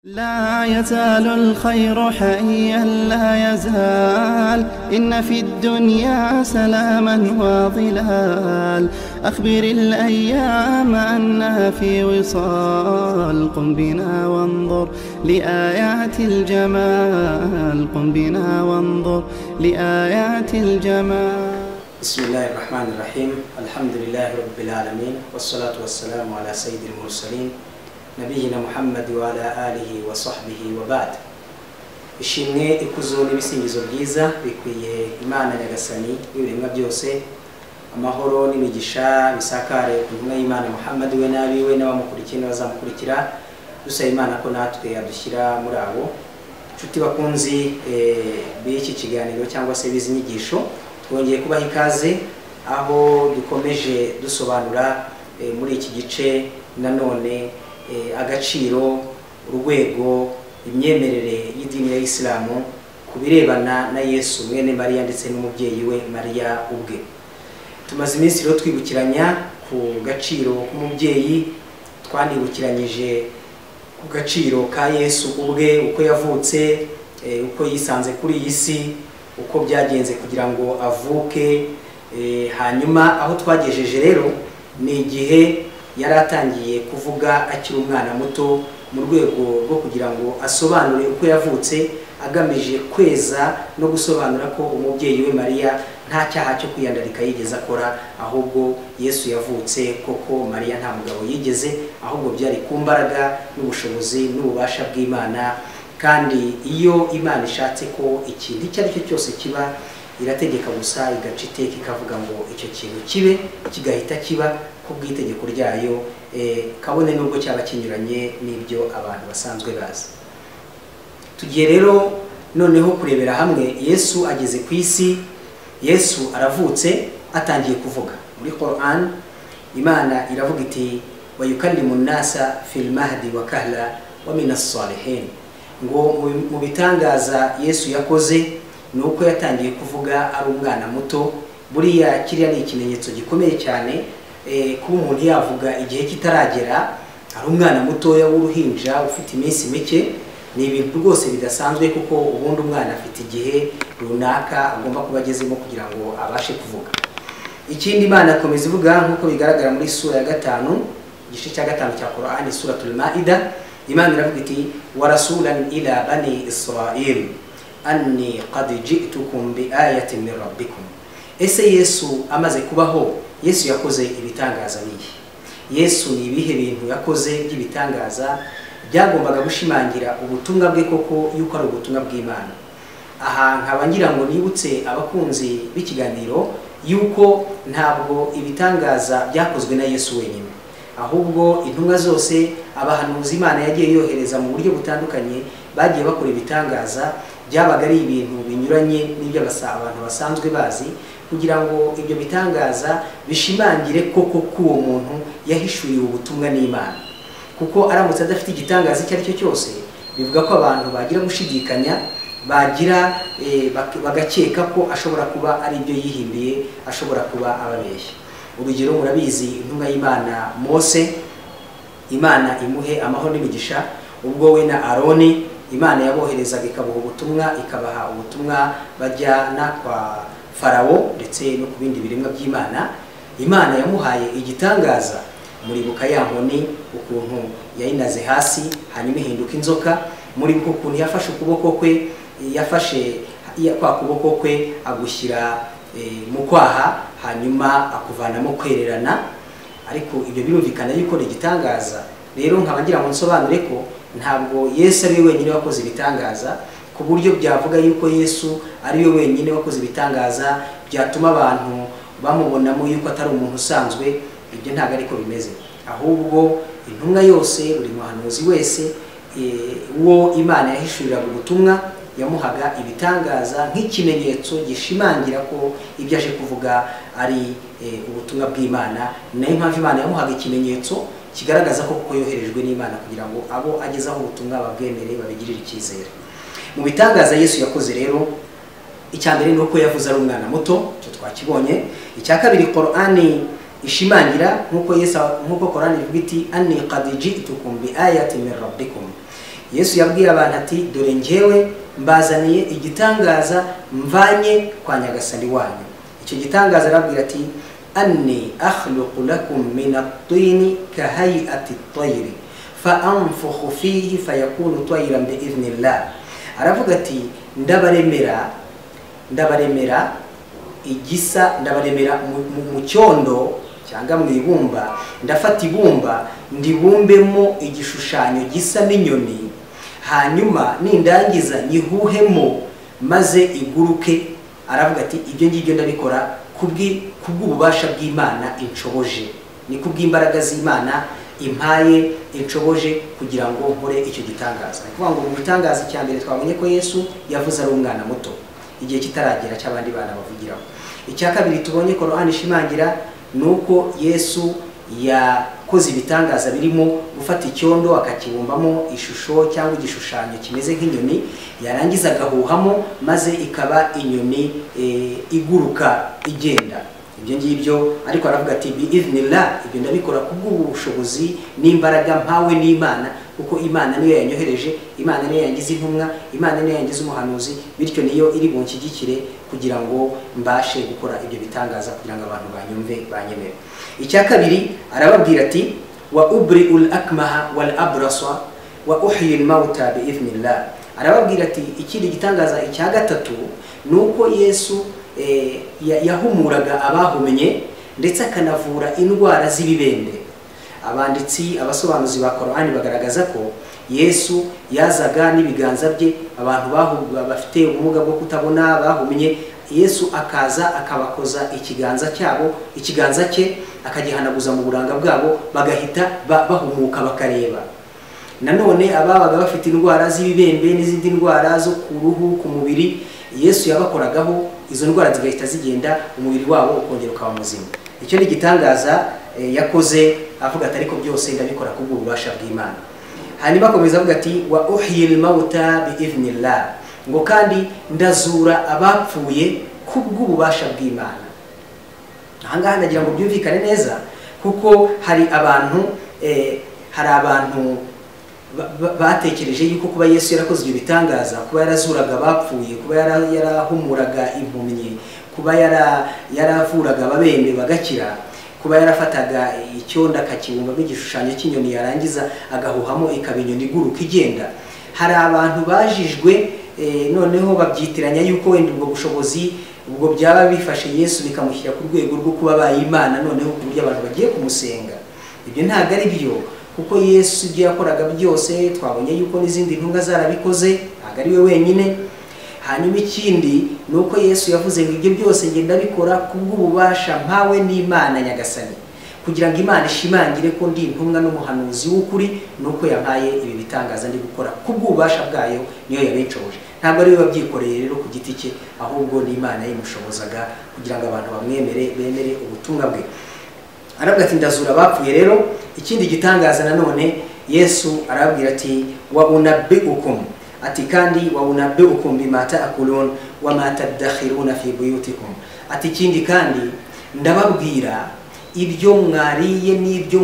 لا يزال الخير حيا لا يزال إن في الدنيا سلاما وظلال أخبر الأيام أنها في وصال قم بنا وانظر لآيات الجمال قم بنا وانظر لآيات الجمال. بسم الله الرحمن الرحيم. الحمد لله رب العالمين والصلاة والسلام على سيد المرسلين نبينا محمد وعلى آله وصحبه وبعد. ishimwe ikuzo n'ibisingizo byiza bikwiye Imana Nyagasani y'ibiremwa byose, amahoro n'imigisha bisakare ku ntumwa y'Imana Muhammad we nabiwe n'abamukurikiye n'abazamukurikira, dusaba Imana ko natwe yadushyira muri abo nshuti bakunzi b'iki kiganiro cyangwa se bizinyigisho. Twongeye kubaha ikaze aho dukomeje dusobanura muri iki gice nanone agaciro, urwego, imyemerere y'idini ya Islamu ku birebana na Yesu mwene Mariya ndetse n'umubyeyi we Mariya ubwe. Tumaze iminsi rero twibukiranya ku gaciro k'umubyeyi, twanibukiranyije ku gaciro ka Yesu ubwe, uko yavutse, uko yisanze kuri iyi si, uko byagenze kugira ngo avuke. Hanyuma aho twagejeje rero ni igihe yari atangiye kuvuga akiri umwana muto, mu rwego rwo kugira ngo asobanure uko yavutse, agamije kweza no gusobanura ko umubyeyi we Mariya nta cyaha cyo kwiyandarika yigeze akora, ahubwo Yesu yavutse koko Mariya nta mugabo yigeze, ahubwo byari ku mbaraga n'ubushobozi n'ububasha bw'Imana. Kandi iyo Imana ishatse ko ikintu icyo ari cyo cyose kiba, irategeka gusa igaca iteka ikavuga ngo icyo kintu kibe, kigahita kiba ku bw'itegeko ryayo, kabone nubwo cyaba kinyuranye n'ibyo abantu basanzwe bazi. Tugiye rero noneho kurebera hamwe Yesu ageze ku isi. Yesu aravutse, atangiye kuvuga. Muri Quran Imana iravuga iti wa yukallimu nnasa fil mahdi wa kahla wa minas salihin, ngo mu bitangaza Yesu yakoze nuko yatangiye kuvuga ari umwana muto. Buriya kiriya ni ikimenyetso gikomeye cyane, kuba umuntu yavuga igihe kitaragera, ari umwana mutoya w'uruhinja ufite iminsi mike, ni ibintu rwose bidasanzwe, kuko ubundi umwana afite igihe runaka agomba kuba agezemo kugira ngo abashe kuvuga. Ikindi Imana akomeza ivuga nk'uko bigaragara muri sura ya 5, igice cya 5 cya Quran, suratul Maida. Imana iravuga iti wa rasulan ila bani Israil anni qad ji'tukum bi ayatin min rabbikum. Ese Yesu amaze kubaho, Yesu yakoze ibitangaza bihe. Yesu ni ibihe bintu yakoze by'ibitangaza byagombaga gushimangira ubutumwa bwe koko yuko ari ubutumwa bw'Imana. Aha nkaba ngira ngo nibutse abakunzi b'ikiganiro yuko ntabwo ibitangaza byakozwe na Yesu wenyine, ahubwo intumwa zose, abahanuzi Imana yagiye yohereza mu buryo butandukanye, bagiye bakora ibitangaza byabaga ari ibintu binyuranye n'ibyo abantu basanzwe bazi, kugira ngo ibyo bitangaza bishimangire koko k'uwo muntu yahishuriwe ubutumwa n'Imana. Kuko aramutse adafite igitangaza icyo ari cyo cyose, bivuga ko abantu bagira gushidikanya, bagira bagakeka ko ashobora kuba ari ibyo yihimbiye, ashobora kuba ababeshya. Urugero murabizi, intumwa y'Imana Mose, Imana imuhe amahoro n'imigisha, ubwo we na Aroni Imana yaboherezaga ikabaha ubutumwa bajyana kwa Farawo ndetse no ku bindi biremwa by'Imana. Imana yamuhaye igitangaza, muribuka ya nkoni ukuntu yayinaze hasi hanyuma ihinduka inzoka. Muribuka ukuntu yafashe ukuboko kwe, yafashe kwa kuboko kwe agushyira mu kwaha, hanyuma akuvanamo kwererana. Ariko ibyo birumvikana yuko ni igitangaza. Rero nkaba ngira ngo nsobanure ko ntabwo Yesu ari we wenyine wakoze ibitangaza, ku buryo byavuga yuko Yesu ari we wenyine wakoze ibitangaza byatuma abantu bamubonamo yuko atari umuntu usanzwe. Ibyo ntabwo ariko bimeze, ahubwo intumwa yose, buri muhanuzi wese uwo Imana yahishuriraga ubutumwa, yamuhaga ibitangaza nk'ikimenyetso gishimangira ko ibyo aje kuvuga ari ubutumwa bw'Imana. Nayo mpamvu Imana yamuhaga ikimenyetso kigaragaza ko kuko yoherejwe n'Imana kugira ngo abo agezaho ubutumwa babwemere, babigirire icyizere. Mu bitangaza Yesu yakoze rero, icya mbere ni uko yavuze ari umwana muto, cyo twakibonye. Icya kabiri Qur'ani ishimangira nk'uko Quran ivuga iti anni qad ji'tukum bi ayatin min rabbikum, Yesu yabwiye abantu ati dore njyewe mbazaniye igitangaza mvanye kwa nyagasani wanyu. Icyo gitangaza arabwira ati anni akhluqu lakum min at-tini ka hay'ati at-tayri fa anfukhu fihi fayakunu tayran bi idhnillah. Aravuga ati ndabaremera igisa, ndabaremera mu cyondo cyangwa mu ibumba, ndafata ibumba ndibumbemo igishushanyo gisa n'inyoni, hanyuma nindangiza nyihuhemo maze iguruke. Aravuga ati ibyo ngibyo ndabikora kubw'ububasha bw'Imana inshoboje, ni kubw'imbaraga z'Imana impaye inshoboje kugira ngo nkore icyo gitangaza. Kuvuga ngo mu gitangaza cya mbere twabonye ko Yesu yavuze ari umwana muto, igihe kitaragera cy'abandi bana bavugiraho. Icya kabiri tubonye Qur'an ishimangira nuko Yesu yakoze ibitangaza birimo gufata icyondo akakibumbamo ishusho cyangwa igishushanyo kimeze nk'inyoni, yarangiza agahuhamo maze ikaba inyoni iguruka igenda. Ibyo ngibyo ariko aravuga ati bi idhnillah, ibyo ndabikora kubw'ubushobozi n'imbaraga mpawe n'Imana, kuko Imana niyo yanyohereje, Imana niyo yangize intumwa, Imana niyo yangize umuhanuzi, bityo niyo iri bunshyigikire kugira ngo mbashe gukora ibyo bitangaza kugira ngo abantu banyumve banyemere. Icya kabiri arababwira ati wa ubri'ul akmaha wal abrasa wa uhyi al mauta bi idhnillah. Arababwira ati ikindi gitangaza icya gatatu nuko Yesu yahumuraga abahumenye ndetse akanavura indwara z'ibibembe. Abanditsi abasobanuzi ba Qur'ani bagaragaza ko Yesu yazaga n'ibiganza bye abantu bafite ubumuga bwo kutabona bahumenye, Yesu akaza akabakoza ikiganza cye akagihanaguza mu buranga bwabo, bagahita bahumuka bakareba. Nanone ababaga bafite indwara z'ibibembe n'izindi ndwara zo ku ruhu ku mubiri, Yesu yabakoragaho izo ndwara zigahita zigenda, umubiri wabo ukongera ukaba muzima. Icyo ni gitangaza yakoze, avuga ati ariko byose ndabikora kubw'ububasha bw'Imana. Hanyuma akomeza avuga ati wa uhyil mauta bi idhnillah, ngo kandi ndazura abapfuye kubw'ububasha bw'Imana. Ahangaha ndagira ngo byumvikane neza, kuko hari abantu batekereje yuko kuba Yesu yarakoze ibyo bitangaza, kuba yarazuraga abapfuye, kuba yarahumuraga impumyi, kuba yaravuraga ababembe bagakira, kuba yarafataga icyondo akakibumbamo igishushanyo cy'inyoni yarangiza agahuhamo ikaba inyoni iguruka igenda. Hari abantu bajijwe noneho babyitiranya yuko wenda ubwo bushobozi ubwo byaba bifashe Yesu bikamushyira ku rwego rwo kuba bayimana, noneho ku buryo abantu bagiye kumusenga. Ibyo ntabwo ari byo, kuko Yesu ibyo yakoraga byose twabonye yuko n'izindi ntunga zarabikoze, ntabwo ari we wenyine. Hanyuma ikindi nuko Yesu yavuze ngo ibyo byose ngenda bikora kubw'ububasha mpawe n'Imana nyagasani, kugira ngo Imana ishimangire ko ndi intumwa n'umuhanuzi w'ukuri, nuko yampaye ibi bitangaza ndi gukora kubw'ububasha bwayo, niyo yabinshoboje. Ntabwo ari we wabyikoreye rero ku giti cye, ahubwo ni Imana yimushobozaga kugira ngo abantu bemere ubutumwa bwe. Arabwira ati ndazura abapfuye. Rero ikindi gitangaza nanone Yesu arabwira ati wa unabbiukum, ati kandi wa unabbiukum bima ta'kulun wa ma tadakhiruna fi buyutikum. Ati ikindi kandi ndababwira ibyo mwariye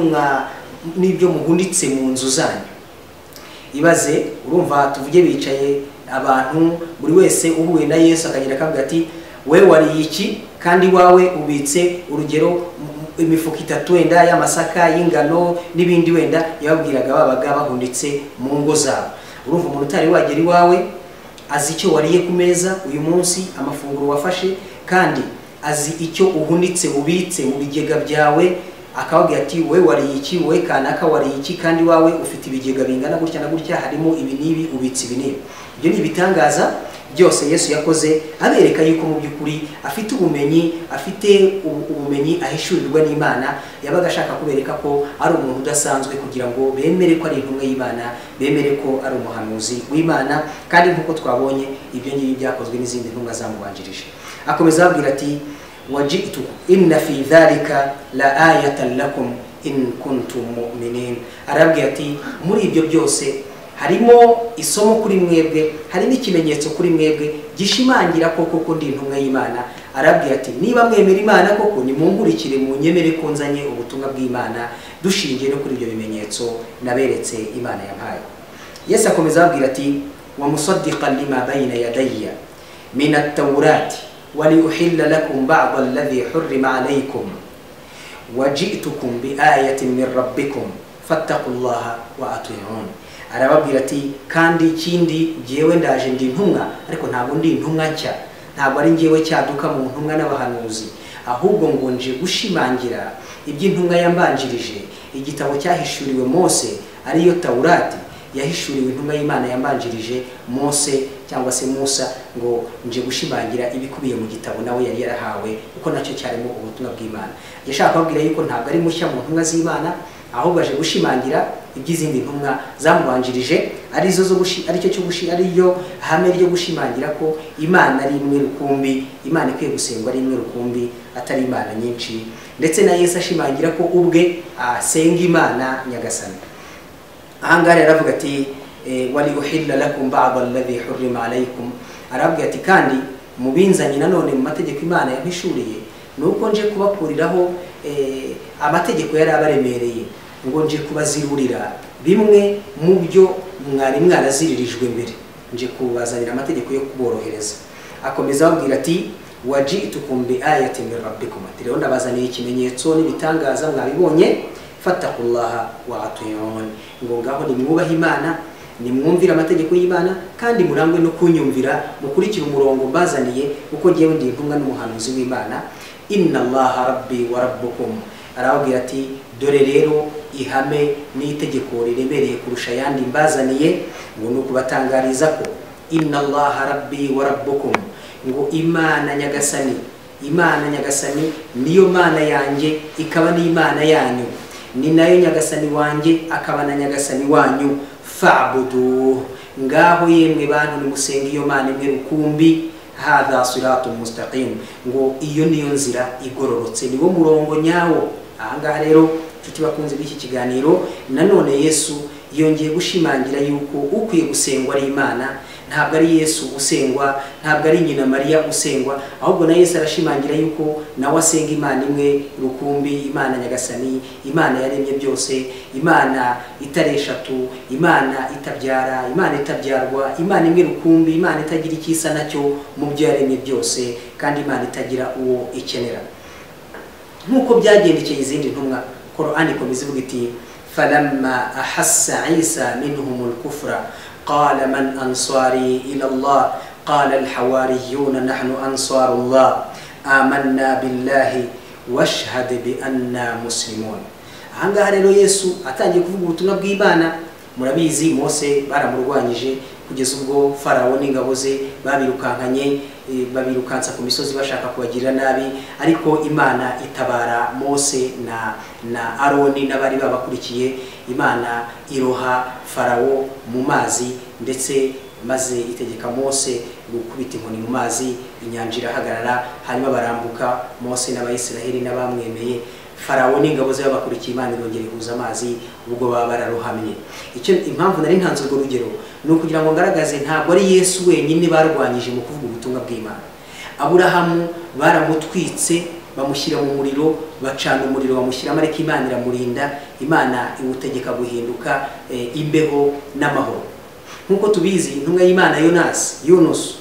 n'ibyo muhunitse mu nzu zanyu. Ibaze, urumva tuvuge bicaye abantu, buri wese uhuye na Yesu akagira akavuga ati we wariye iki kandi wawe ubitse urugero imifuka 3 wenda y'amasaka y'ingano n'ibindi, wenda yababwiraga babaga bahunitse mu ngo zabo. Urumva umuntu utari wagera iwawe azi icyo wariye ku meza uyu munsi, amafunguro wafashe, kandi azi icyo uhunitse ubitse mu bigega byawe, akababwira ati we wariye iki, we kanaka wariye iki, kandi wawe ufite ibigega bingana gutya na gutya, harimo ibi n'ibi, ubitse ibi n'ibi. Ibyo ni ibitangaza byose Yesu yakoze, abereka yuko mu by'ukuri afite ubumenyi ahishurirwa n'Imana. Yabaga ashaka kubereka ko ari umuntu udasanzwe, kugira ngo bemere ko ari intumwa y'Imana, bemere ko ari umuhanuzi w'Imana. Kandi nk'uko twabonye ibyo ngibi byakozwe n'izindi ntumwa zamubanjirije. Akomeza ababwira ati wajitu inna fi dhalika la ayatan lakum in kuntum mu'minin. Arabwira ati muri ibyo byose harimo isomo kuri mwebwe, hari n'ikimenyetso kuri mwebwe gishimangira koko ndi intumwa y'Imana. Arabwira ati niba mwemera Imana koko nimungurikire mu nyemere ko nzanye ubutumwa bw'Imana, dushingiye no kuri ibyo bimenyetso naberetse Imana yampaye. Yesu akomeza ababwira ati wa musaddiqan lima bayna yadayya min at-tawrat wa li uhilla lakum ba'd alladhi hurrima alaykum wa ji'tukum bi ayatin min rabbikum fattaqullaha wa ati'un. Arababwira ati kandi ikindi jewe ndaje ndi ntumwa, ariko ntabwo ndi ntumwa nshya, ntabwo ari ngewe cyaduka mu ntumwa n'abahanuzi, ahubwo ngo nje gushimangira iby'intumwa yambanjirije. Igitabo cyahishuriwe Mose ariyo Taurati yahishuriwe intumwa y'Imana yambanjirije Mose cyangwa se Musa, ngo nje gushimangira ibikubiye mu gitabo nawe yari yarahawe, uko nacyo cyarimo ubutumwa bw'Imana. Yashaka kubabwira yuko ntabwo ari mushya mu ntumwa z'Imana, ahubwo aje gushimangira iby'izindi ntumwa zamubanjirije, arizo zo ariyo hame ryo gushimangira ko Imana ari imwe rukumbi, Imana ikwiye gusengwa ari imwe rukumbi, atari imana nyinshi. Ndetse na Yesu ashimangira ko ubwe asenga Imana nyagasani. Ahangaha aravuga ati wali uhilla lakum ba'd alladhi hurrima alaykum. Aravuga ati kandi mubinzanye nanone mu mategeko Imana yampishuriye, nuko nje kubakuriraho amategeko yari abaremereye, ngo nje kubazirurira bimwe mu byo mwari mwaraziririjwe mbere, nje kubazanira amategeko yo kuborohereza. Akomeza ababwira ati waji'tukum bi ayatin min rabbikum. Rero ndabazaniye ikimenyetso n'ibitangaza mwabibonye, fattaqullaha wa ati'un. Ngo ngaho nimwubaha Imana, nimwumvira amategeko y'Imana, kandi murangwe no kunyumvira, mukurikira umurongo mbazaniye, uko ngewe ndi intumwa n'umuhanuzi w'Imana. Inna Allaha rabbi wa rabbukum. Arababwira ati dore rero ihame n'itegeko riremereye kurusha yandi mbazaniye, ngo nuko batangariza ko inna Allaha rabbi wa rabbukum, ngo Imana nyagasani, Imana nyagasani niyo mana yanjye ikaba ni Imana yanyu, ni nayo nyagasani wanjye akaba na nyagasani wanyu. Fa'budu, ngaho yemwe bantu nimusenga iyo mana imwe rukumbi. Hadha siratun mustaqim, ngo iyo niyo nzira igororotse, niwo murongo nyawo. Ahangaha rero tuti bakunze b'iki kiganiro, nanone Yesu yongeye gushimangira yuko ukwiye gusengwa ari Imana, ntabwo ari Yesu usengwa, ntabwo ari nyina Mariya usengwa, ahubwo na Yesu arashimangira yuko nawe asenga Imana imwe rukumbi, Imana nyagasani, Imana yaremye byose, Imana itari eshatu, Imana itabyara, Imana itabyarwa, Imana imwe rukumbi, Imana itagira ikisa nacyo mu byo yaremye byose, kandi Imana itagira uwo ikenera. Nkuko byagendekeye izindi ntumwa, Qur'ani ikomeza ivuga iti falamma ahassa Isa minhumul kufra qala man ansari ila Allah qala al-hawariyun nahnu ansarullah amanna billahi washhad bi anna muslimun. Ahangaha rero Yesu atangiye kuvuga ubutumwa bw'Imana. Murabizi Mose baramurwanyije kugeza ubwo Farawo n'ingabo ze babirukankanye, babirukansa ku misozi bashaka kubagirira nabi, ariko Imana itabara Mose na Aroni n'abari babakurikiye. Imana iroha Farawo mu mazi, ndetse maze itegeka Mose gukubita inkoni mu mazi, inyanja irahagarara, hanyuma barambuka Mose n'Abayisiraheli n'abamwemeye. Farawo n'ingabo ze babakurikiye, Imana irongera ihuza amazi, ubwo baba bararohamye. Icyo impamvu nari ntanze urwo rugero ni ukugira ngo ngaragaze ntabwo ari Yesu wenyine barwanyije mu kuvuga ubutumwa bw'Imana. Aburahamu baramutwitse, bamushyira mu muriro, bacana umuriro bamushyiramo, ariko Imana iramurinda, Imana iwutegeka guhinduka imbeho n'amahoro. Nkuko tubizi intumwa y'Imana Yunus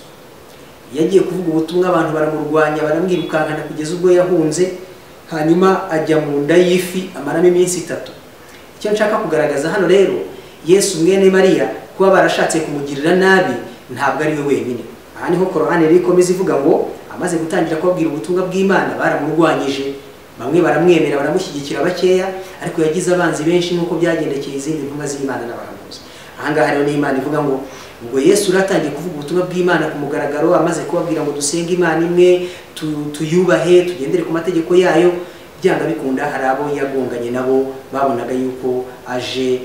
yagiye kuvuga ubutumwa, abantu baramurwanya, baramwirukankana kugeza ubwo yahunze, hanyuma ajya mu nda y'ifi amaramo iminsi 3. Icyo nshaka kugaragaza hano rero, Yesu mwene Mariya kuba barashatse kumugirira nabi ntabwo ari we wenyine. Aha niho Qur'ani rikomeza ivuga ngo amaze gutangira kubabwira ubutumwa bw'Imana baramurwanyije, bamwe baramwemera baramushyigikira bakeya, ariko yagize abanzi benshi nk'uko byagendekeye izindi ntumwa z'Imana n'abahanuzi. Ahangaha rero ni Imana ivuga ngo ubwo Yesu uratangiye kuvuga ubutumwa bw'Imana ku mugaragaro, amaze kubabwira ngo dusenge Imana imwe, tuyubahe, tugendere ku mategeko yayo, byanga bikunda hari abo yagonganye nabo babonaga yuko aje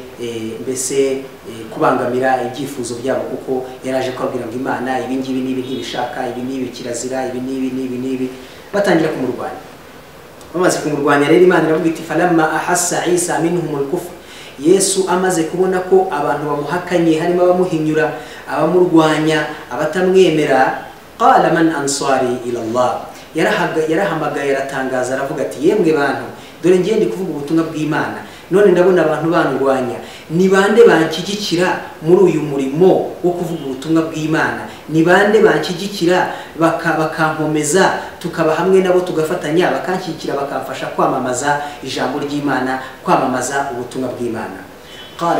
mbese kubangamira ibyifuzo byabo, kuko yaraje kubabwira ngo Imana ibi ngibi nibi ntibishaka, ibi nibi kirazira, ibi nibi, batangira kumurwanya. Bamaze kumurwanya rero Imana iravuga iti falamma ahassa Isa minhumul kufr. Yesu amaze kubona ko abantu bamuhakanye, harimo abamuhinyura, abamurwanya, abatamwemera, qala man ansari ila Allah. Yarahamagaye, aratangaza, aravuga ati yemwe bantu, dore ngiye ndi kuvuga ubutumwa bw'Imana, none ndabona abantu bandwanya, ni bande banshyigikira muri uyu murimo wo kuvuga ubutumwa bw'Imana, ni bande banshyigikira bakankomeza tukaba hamwe nabo tugafatanya bakanshyigikira bakamfasha kwamamaza ijambo ry'Imana, kwamamaza ubutumwa bw'Imana. قال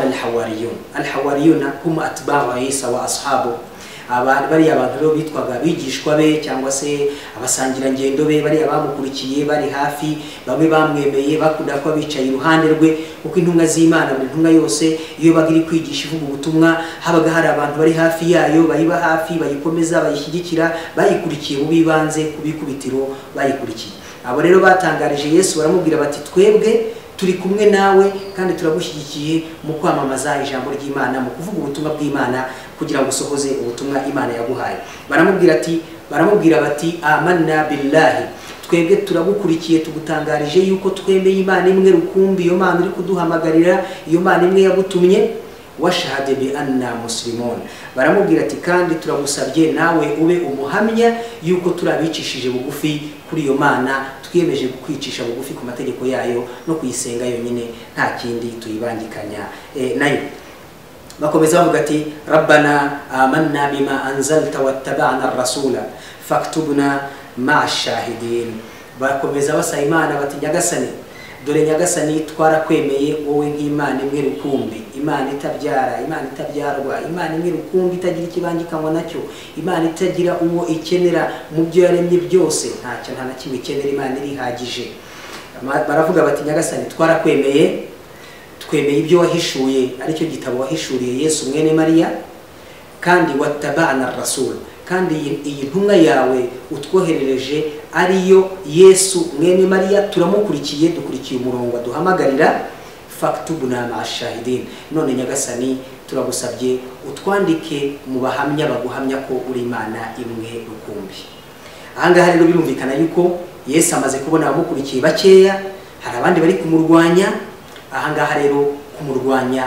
الحواريون هم أتباع عيسى وأصحابه. bari abantu rero bitwaga bigishwa be cyangwa se abasangira ngendo be, bari abamukurikiye bari hafi, bamwe bamwemeye bakunda ko bicaye iruhande rwe, kuko intumwa z'Imana mu ntumwa yose iyo bagiri kwigisha ivuga ubutumwa habaga hari abantu bari hafi yayo, bayiba hafi, bayikomeza, bayishyigikira, bayikurikiye mu bibanze kubikubitiro bayikurikiye. Abo rero batangarije Yesu baramubwira bati twebwe turi kumwe nawe kandi turagushyigikiye mu kwamamaza ijambo ry'Imana, mu kuvuga ubutumwa bw'Imana kugira ngo usohoze ubutumwa Imana yaguhaye. Baramubwira bati amanna billahi, twebwe turagukurikiye tugutangarije yuko twemeye Imana imwe rukumbi, iyo Mana iri kuduhamagarira, iyo Mana imwe yagutumye, washahade bi anna muslimun. Baramubwira ati kandi turagusabye nawe ube umuhamya yuko turabicishije bugufi kuri iyo Mana, twiyemeje kukwicisha bugufi ku mategeko yayo no kuyisenga yonyine, nta kindi tuyibangikanya nayo. Bakomeza bavuga ati rabbana amanna bima anzalta wattaba'na ar-rasula faktubna ma'a shahidin. Bakomeza basaba Imana bati nyagasani, dore nyagasani twarakwemeye wowe nk'Imana imwe rukumbi, Imana itabyara, Imana itabyarwa, Imana imwe rukumbi itagira ikibangikanywa nacyo, Imana itagira uwo ikenera mu byo yaremye byose, ntacyo nta na kimwe ikenera, Imana irihagije. Baravuga bati nyagasani twarakwemeye, twemeye ibyo wahishuye aricyo gitabo wahishuriye Yesu mwene Mariya, kandi wattaba'na ar-rasul, kandi iyi ntumwa yawe utwoherereje ariyo Yesu mwene Mariya turamukurikiye, dukurikiye umurongo duhamagarira, faktubna ma'a shahidin. None nyagasani turagusabye utwandike mu bahamya baguhamya ko uri Imana imwe rukumbi. Ahangaha rero birumvikana yuko Yesu amaze kubona abamukurikiye bakeya, hari abandi bari kumurwanya. Ahangaha rero kumurwanya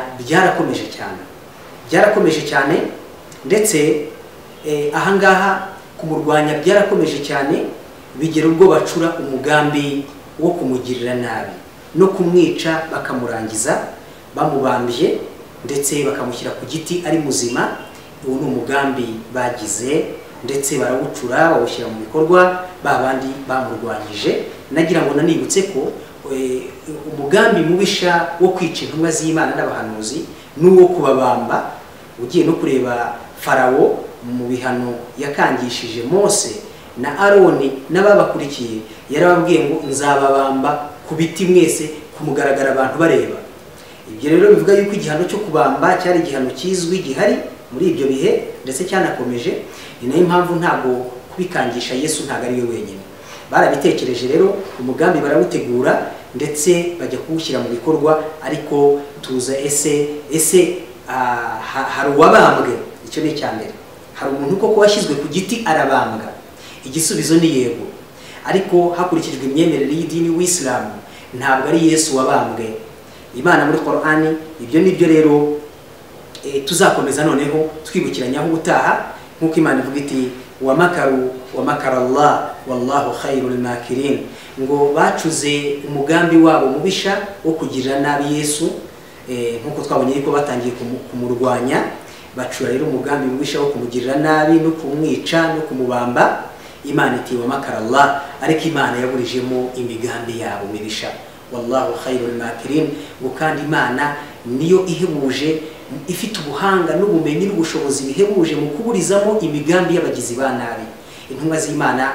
byarakomeje cyane ndetse ahangaha kumurwanya byarakomeje cyane, bigera ubwo bacura umugambi wo kumugirira nabi no kumwica, bakamurangiza bamubambye ndetse bakamushyira ku giti ari muzima. Uwo ni umugambi bagize ndetse barawucura bawushyira mu bikorwa babandi bamurwanyije. Nagira ngo nanibutse ko umugambi mubisha wo kwica intumwa z'Imana n'abahanuzi n'uwo kubabamba. Ugiye no kureba Farawo mu bihano yakangishije Mose na Aroni n'ababakurikiye, yarababwiye ngo nzababamba ku biti mwese kumugaragara abantu bareba. Ibyo rero bivuga yuko igihano cyo kubamba cyari igihano kizwi gihari muri ibyo bihe ndetse cyanakomeje. Ni nayo impamvu ntabwo kubikangisha Yesu ntabwo ari we wenyine, barabitekereje rero umugambi barawutegura ndetse bajya kuwushyira mu bikorwa. Ariko tuza ese hari uwabambwe? Icyo ni icyambere. Hari umuntu koko washyizwe ku giti arabambwa? Igisubizo ni yego, ariko hakurikijwe imyemerere y'idini w'Islam ntabwo ari Yesu wabambwe. Imana muri Qur'ani ibyo nibyo rero tuzakomeza noneho twibukiranyaho ubutaha, nkuko Imana ivuga iti wa makara Allah wallahu khairul makirin, ngo bacuze umugambi wabo mubisha wo kugirira nabi Yesu. Nkuko twabonye yuko batangiye kumurwanya, bacura rero umugambi mubisha wo kumugirira nabi no kumwica no kumubamba. Imana iti wa makara Allah, ariko Imana yaburijemo imigambi yabo mibisha. Wallahu khairul makirin, ngo kandi Imana niyo ihebuje, ifite ubuhanga n'ubumenyi n'ubushobozi bihebuje mu kuburizamo imigambi y'abagizi ba nabi. Intumwa z'Imana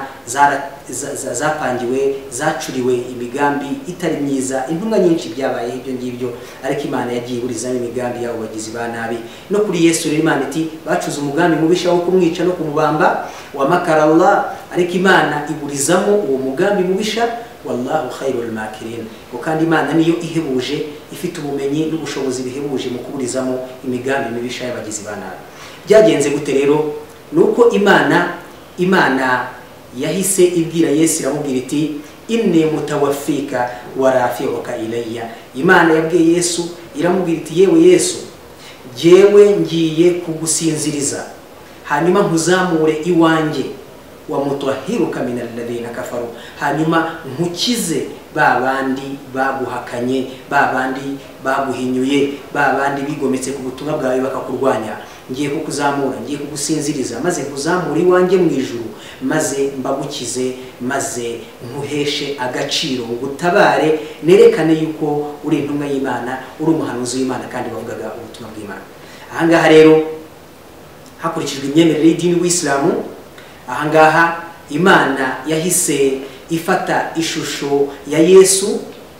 zapangiwe, zacuriwe imigambi itari myiza. Intumwa nyinshi byabaye ibyo ngibyo, ariko Imana yagiye iburizamo imigambi y'abo bagizi ba nabi. No kuri Yesu rero Imana iti bacuze umugambi mubisha wo kumwica no kumubamba, wa makara Allah, ariko Imana iburizamo uwo mugambi mubisha. Wallahu khairul makirin, kandi Imana niyo ihebuje, ifite ubumenyi n'ubushobozi bihebuje mu kuburizamo imigambi mibisha y'abagizi ba nabi. Byagenze gute rero? Nuko Imana yahise ibwira Yesu, iramubwira iti inni mutawaffika wa rafi'uka ilayya. Imana yabwiye Yesu, iramubwira iti yewe Yesu, jewe ngiye kugusinziriza hanyuma nkuzamure iwanjye, wa mutahhiruka minal ladina kafaru, hanyuma nkukize babandi baguhakanye, babandi baguhinyuye, babandi bigometse ku butumwa bwawe bakakurwanya, ngiye kukuzamura, ngiye kugusinziriza, maze nkuzamure iwanjye mu ijuru, maze mbagukize, maze nkuheshe agaciro, ngutabare, nerekane yuko uri intumwa y'Imana, uri umuhanuzi w'Imana kandi bavugaga ubutumwa bw'Imana. Ahangaha rero hakurikijwe imyemerere y'idini w'Islamu, ahangaha Imana yahise ifata ishusho ya Yesu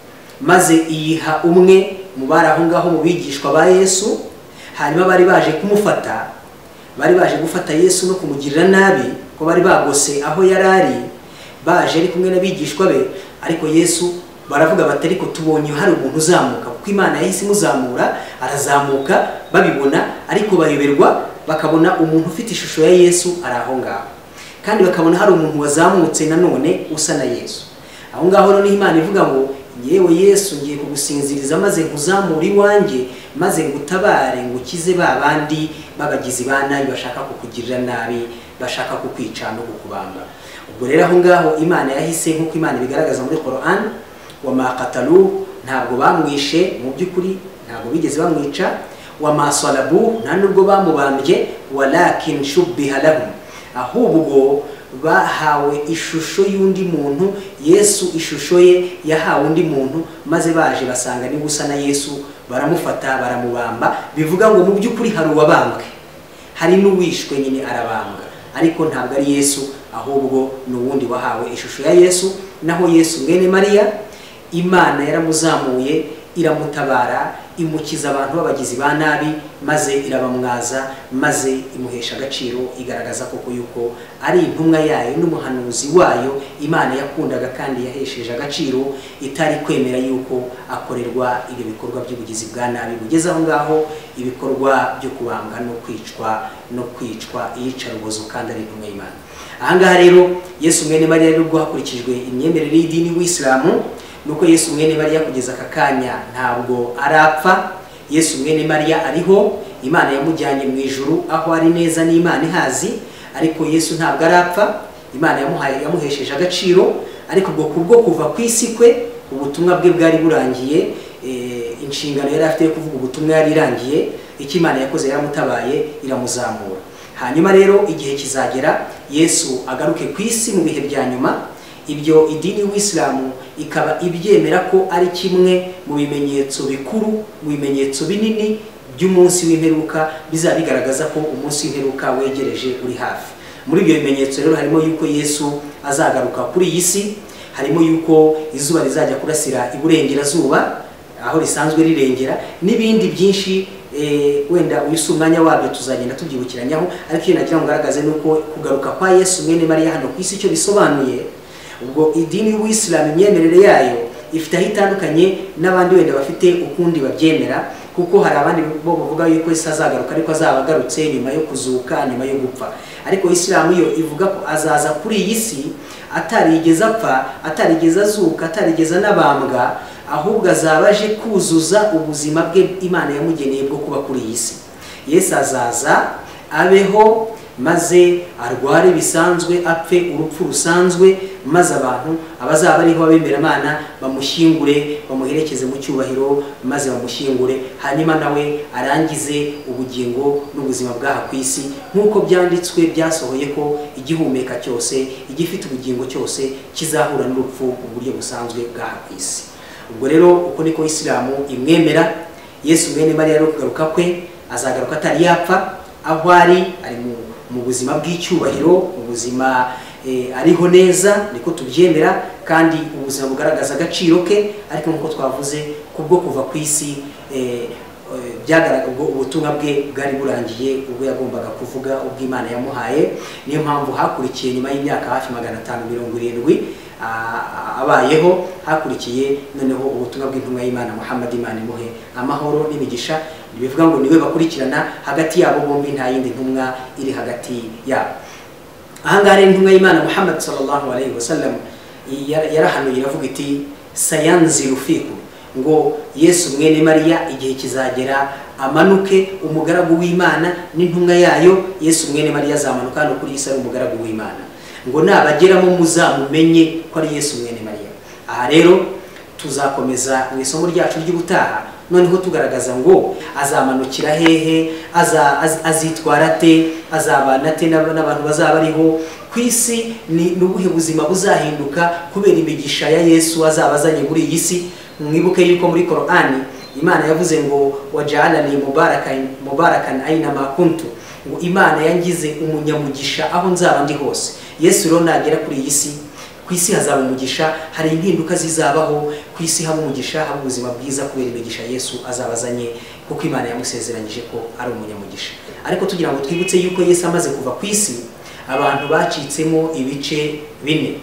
maze iyiha umwe mu bari aho ngaho mu bigishwa ba Yesu. Hanyuma bari baje kumufata, bari baje gufata Yesu no kumugirira nabi, ko bari bagose aho yarari, baje ari kumwe n'abigishwa be. Ariko Yesu baravuga bati ariko tubonye hari umuntu uzamuka, kuko Imana yahise imuzamura, arazamuka babibona, ariko bayoberwa bakabona umuntu ufite ishusho ya Yesu ari aho ngaho, kandi bakabona hari umuntu wazamutse nanone usa na Yesu. Aho ngaho rero ni Imana ivuga ngo yewe Yesu ngiye kugusinziriza, maze nkuzamure iwanjye, maze ngutabare, ngukize babandi babagizi ba nabi bashaka kukugirira nabi, bashaka kukwica no kukubamba. Ubwo rero aho ngaho Imana yahise, nk'uko Imana bigaragaza muri Quran, wa ma qatalu, ntabwo bamwishe mu by'ukuri, ntabwo bigeze bamwica, wa ma salabu, nta nubwo bamubambye, walakin shubbiha lahum, ahubwo bahawe ishusho y'undi muntu. Yesu ishusho ye yahawe undi muntu, maze baje basanga ni gusa na Yesu, baramufata baramubamba. Bivuga ngo mu by'ukuri hari uwabambwe, hari n'uwishwe nyine arabambwa, ariko ntabwo ari Yesu, ahubwo ni uwundi wahawe ishusho ya Yesu. Naho Yesu mwene Mariya, Imana yaramuzamuye, iramutabara, imukiza abantu babagizi ba nabi, maze irabamwaza, maze imuhesha agaciro, igaragaza koko yuko ari intumwa yayo n'umuhanuzi wayo Imana yakundaga kandi yahesheje agaciro, itari kwemera yuko akorerwa ibyo bikorwa by'ubugizi bwa nabi bugeze aho ngaho, ibikorwa byo kubambwa no kwicwa iyicarubozo, kandi ari intumwa y'Imana. Ahangaha rero Yesu mwene Mariya, nubwo hakurikijwe imyemerere y'idini w'Islamu, nuko Yesu mwene Mariya kugeza aka kanya ntabwo arapfa. Yesu mwene Mariya ariho, Imana yamujyanye mu ijuru aho ari neza n'Imana ihazi, ariko Yesu ntabwo arapfa. Imana yamuhesheje agaciro, ariko ubwo kubwo kuva ku isi kwe, ubutumwa bwe bwari burangiye, inshingano yari afite yo kuvuga ubutumwa yari irangiye. Icyo Imana yakoze yaramutabaye, iramuzamura. Hanyuma rero igihe kizagera Yesu agaruke ku isi mu bihe bya nyuma. Ibyo idini w'Islamu ikaba ibyemera ko ari kimwe mu bimenyetso bikuru, mu bimenyetso binini by'umunsi w'imperuka, bizabigaragaza ko umunsi w'imperuka wegereje uri hafi. Muri ibyo bimenyetso rero harimo yuko Yesu azagaruka kuri iyi si, harimo yuko izuba rizajya kurasira iburengerazuba aho risanzwe rirengera, n'ibindi byinshi wenda uyu si umwanya wabyo tuzagenda tubyibukiranyaho. Ariko iyo nagira ngo ngaragaze nuko kugaruka kwa Yesu mwene Mariya hano ku isi icyo bisobanuye. Ubwo idini w'Islamu imyemerere yayo ifite aho itandukanye n'abandi wenda bafite ukundi babyemera, kuko hari abandi bo bavuga yuko Yesu azagaruka ariko azabagarutse nyuma yo kuzuka, nyuma yo gupfa. Ariko Islamu yo ivuga ko azaza kuri iyi si atarigeze apfa, atarigeze azuka, atarigeze anabambwa, ahubwo azaba aje kuzuza ubuzima bwe Imana yamugeneye bwo kuba kuri iyi si. Yesu azaza abeho, maze arware bisanzwe, apfe urupfu rusanzwe, maze abantu abazaba ariho abemera Imana bamushyingure, bamuherekeze mu cyubahiro, maze bamushyingure, hanyuma nawe arangize ubugingo n'ubuzima bwaha ku isi, nk'uko byanditswe byasohoye ko igihumeka cyose, igifite ubugingo cyose kizahura n'urupfu mu buryo busanzwe bwaha ku isi. Ubwo rero uko niko Islamu imwemera. Yesu mwene Mariya rero kugaruka kwe, azagaruka atari yapfa, aho ari mu buzima bw'icyubahiro, mu buzima ariho neza, niko tubyemera, kandi ubuzima bugaragaza agaciro ke. Ariko nkuko twavuze, kubwo kuva ku isi byagaragaza ubwo ubutumwa bwe bwari burangiye, ubwo yagombaga kuvuga ubwo Imana yamuhaye. Niyo mpamvu hakurikiye nyuma y'imyaka hafi 570 abayeho, hakurikiye noneho ubutumwa bw'intumwa y'Imana Muhammad, Imana imuhe amahoro n'imigisha. Bivuga ngo niwe bakurikirana, hagati yabo bombi nta yindi ntumwa iri hagati yabo. Ahangaha rero intumwa y'Imana Muhammad sallallahu alaihi wasallam yarahanuye iravuga iti sayanziru fikum, ngo Yesu mwene Mariya igihe kizagera amanuke, umugaragu w'Imana n'intumwa yayo. Yesu mwene Mariya azamanuka hano kuri Isa, umugaragu w'Imana, ngo nabageramo muzamumenye ko ari Yesu mwene Mariya. Aha rero tuzakomeza mu isomo ryacu ry'ubutaha noneho tugaragaza ngo azamanukira hehe, azitwara te, azabana te n'abantu bazaba ariho ku isi, ni ubuhe buzima buzahinduka kubera imigisha ya Yesu azabazanye muri iyi si. Mwibuke yuko muri Qur'ani Imana yavuze ngo waj'alani mubarakan aina ma kuntu, ngo Imana yangize umunyamugisha aho nzaba ndi hose. Yesu rero nagera kuri iyi si, ku isi hazaba umugisha, hari impinduka zizabaho ku isi, haba umugisha, haba ubuzima bwiza kubera imigisha Yesu azabazanye, kuko Imana yamusezeranyije ko ari umunyamugisha. Ariko tugira ngo twibutse yuko Yesu amaze kuva ku isi, abantu bacitsemo ibice bine.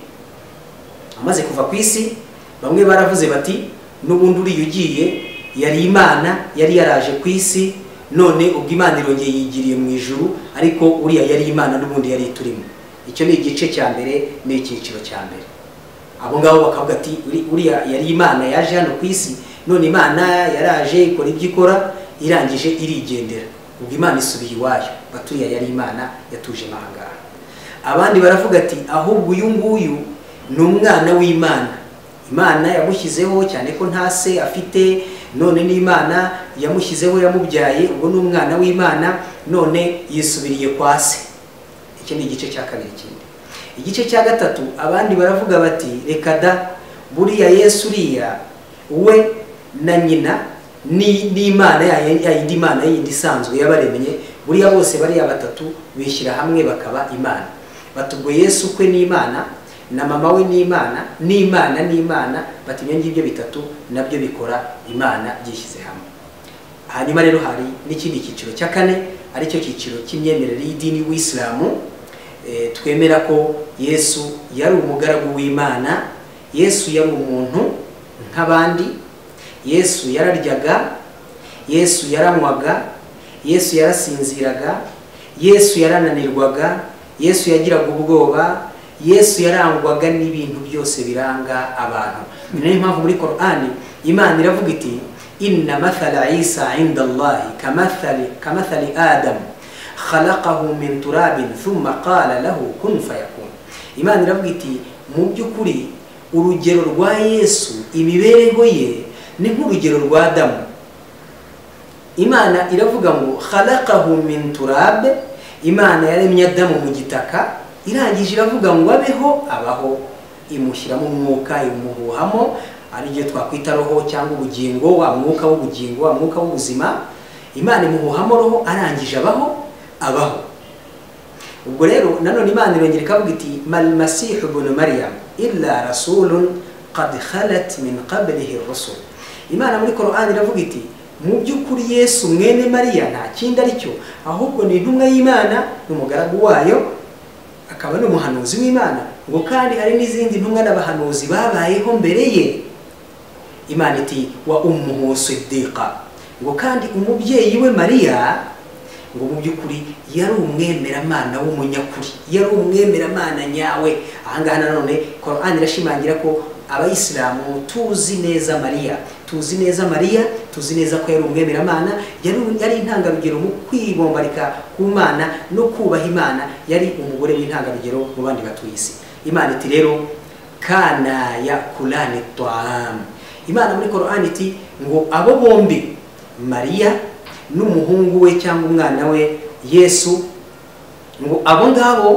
Amaze kuva ku isi, bamwe baravuze bati n'ubundi uri yugiye yari Imana, yari yaraje ku isi, none ubwo Imana irongeye yigiriye mu ijuru, ariko uriya yari Imana n'ubundi yari turimo. Icyo ni igice cya mbere, ni icyiciro cya mbere. Abo ngabo bakavuga ati uriya yari Imana yaje hano ku isi, none Imana yaraje ikora ibyo ikora, irangije irigendera, ubwo Imana isubiye iwayo, baturiya yari Imana yatuje mahanga. Abandi baravuga ati ahubwo uyu nguyu ni umwana w'Imana, Imana yamushyizeho, cyane ko nta se afite, none ni Imana yamushyizeho, yamubyaye, ubwo ni umwana w'Imana, none yisubiriye kwa se. Iki ni igice cya kabiri. Kindi igice cya gatatu, abandi baravuga bati reka da, buriya Yesu uriya we na nyina ni Imana yindi Imana yindi isanzwe yabaremye, buriya bose bariya batatu bishyira hamwe bakaba Imana. Batubwo Yesu kwe ni Imana, na mama we ni Imana, n'Imana, bati ibyo ngibyo bitatu nabyo bikora Imana byishyize hamwe. Hanyuma rero hari n'ikindi cyiciro cya kane, ari cyo cyiciro cy'imyemerere y'idini w'Islamu. Twemera ko Yesu yari umugaragu w'Imana, Yesu yari umuntu nk'abandi, Yesu yararyaga, Yesu yaranywaga, Yesu yarasinziraga, Yesu yarananirwaga, Yesu yagiraga ubwoba, Yesu yarangwaga n'ibintu byose biranga abantu. Niyo mpamvu muri Qur'ani Imana iravuga iti inna mathala Isa inda Allahi kamathali Adam khalaqahu min turabin thumma qala lahu kun fayakun. Imana iravuga iti mu by'ukuri urugero rwa Yesu, imibereho ye ni nk'urugero rwa Adamu. Imana iravuga ngo khalaqahu min turab, Imana yaremye Adamu mu gitaka, irangije iravuga ngo abeho, abaho, imushyiramo umwuka, imuhuhamo, aribyo twakwita roho cyangwa ubugingo, wa mwuka w'ubugingo, wa mwuka w'ubuzima. Imana imuhuhamo roho, arangije abaho. Ubwo rero nanone Imana irongera ikavuga iti mal masih ibn Maryam illa rasulun qad khalat min qablihi ar-rusul. Imana muri Qur'an iravuga iti mu by'ukuri Yesu mwene Mariya nta kindi aricyo, ahubwo ni intumwa y'Imana n'umugaragu wayo, akaba n'umuhanuzi w'Imana, ngo kandi hari n'izindi ntumwa n'abahanuzi babayeho mbere ye. Imana iti wa ummuhu siddiqa, ngo kandi umubyeyi we Mariya, ngo mu by'ukuri yari umwemeramana w'umunyakuri, yari umwemeramana nyawe. Ahangaha nanone Qur'an irashimangira ko abayisilamu tuzi neza Mariya, tuzi neza ko yari umwemeramana, yari intangarugero mu kwibombarika ku Mana no kubaha Imana, yari umugore w'intangarugero mu bandi batuye isi. Imana iti rero kana yakulani ta'am. Imana muri Qur'an iti ngo abo bombi, Mariya n'umuhungu we cyangwa umwana we Yesu, ngo abo ngabo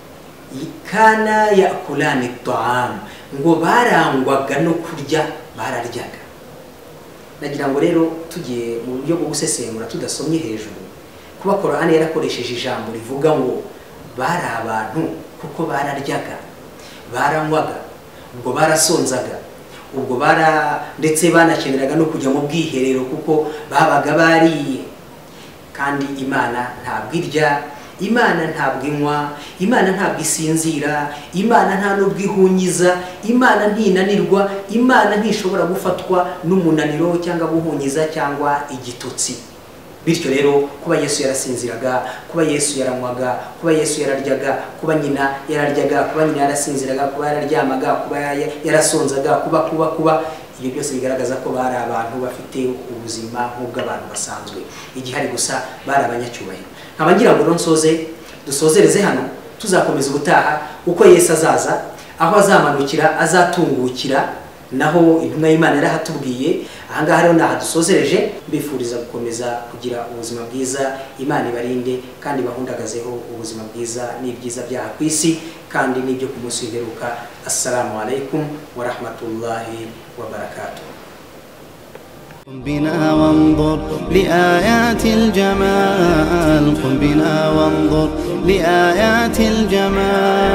kana yakulani ta'am, ngo barangwaga no kurya, bararyaga. Nagira ngo rero tugiye mu buryo bwo gusesengura tudasomye hejuru, kuba Qur'an yarakoresheje ijambo rivuga ngo bari abantu kuko bararyaga, baranywaga, ubwo barasonzaga, ubwo ndetse banakeneraga no kujya mu bwiherero kuko babaga bariye. Kandi Imana ntabwo irya, Imana ntabwo inywa, Imana ntabwo isinzira, Imana nta nubwo ihunyiza, Imana ntinanirwa, Imana ntishobora gufatwa n'umunaniro cyangwa guhunyiza cyangwa igitutsi. Bityo rero kuba Yesu yarasinziraga, kuba Yesu yaranywaga, kuba Yesu yararyaga, kuba nyina yararyaga, kuba nyina yarasinziraga, kuba yararyamaga, kuba yarasonzaga, kuba ibyo byose bigaragaza ko bari abantu bafite ubuzima nk'ubw'abantu basanzwe. Igihari gusa bari abanyacyubahiro. Nkaba ngira ngo dusozereze hano, tuzakomeza ubutaha uko Yesu azaza, aho azamanukira, azatungukira naho intumwa y'Imana yarahatubwiye. Ahangaha rero nahadusozereje, mbifuriza gukomeza kugira ubuzima bwiza, Imana ibarinde kandi bahundagazeho ubuzima bwiza n'ibyiza byaha ku isi kandi n'ibyo ku munsi w'imperuka. Assalamu alaikum wa rahmatullahi wa barakatuh. قم بنا وانظر لآيات الجمال، قم بنا وانظر لآيات الجمال.